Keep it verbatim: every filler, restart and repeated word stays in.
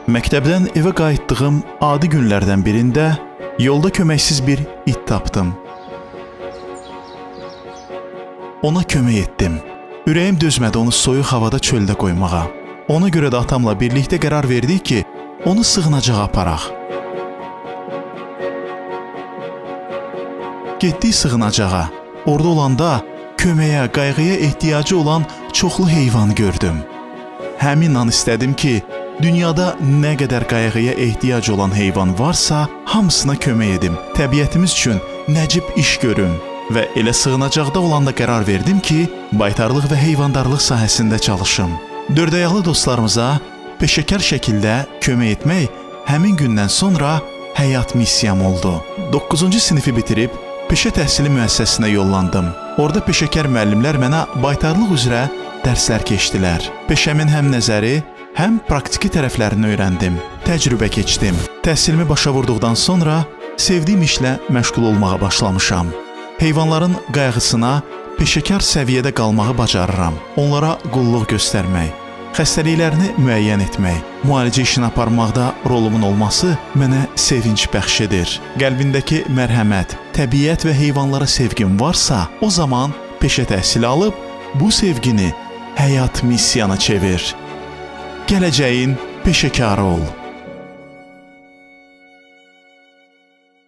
Məktəbdən evə qayıtdığım adi günlərdən birində yolda köməksiz bir it tapdım. Ona kömək etdim. Ürəyim dözmədi onu soyuq havada çöldə qoymağa. Ona görə də atamla birlikdə qərar verdik ki, onu sığınacağa aparaq. Getdik sığınacağa. Orada olanda köməyə, qayğıya ehtiyacı olan çoxlu heyvan gördüm. Həmin an istədim ki, dünyada nə qədər qayğıya ehtiyac olan heyvan varsa, hamısına kömək edim. Təbiətimiz üçün nəcib iş görüm. Və elə sığınacaqda olanda qərar verdim ki, baytarlıq və heyvandarlıq sahəsində çalışım. Dördəyaqlı dostlarımıza peşəkar şəkildə kömək etmək həmin gündən sonra həyat missiyam oldu. doqquzuncu sinifi bitirib peşə təhsili müəssisəsinə yollandım. Orada peşəkar müəllimlər mənə baytarlıq üzrə dərslər keçdilər. Peşəmin həm nəzəri, həm praktiki tərəflərini öyrəndim. Təcrübə keçdim. Təhsilimi başa vurduqdan sonra sevdiyim işlə məşğul olmağa başlamışam. Heyvanların qayğısına peşəkar səviyyədə qalmağı bacarıram. Onlara qulluq göstərmək, xəstəliklərini müəyyən etmək, müalicə işini aparmaqda rolumun olması mənə sevinç bəxş edir. Qəlbindəki mərhəmət, təbiət və heyvanlara sevgin varsa, o zaman peşə təhsili alıb bu sevgini həyat missiyana çevir. Gələcəyin peşəkarı ol.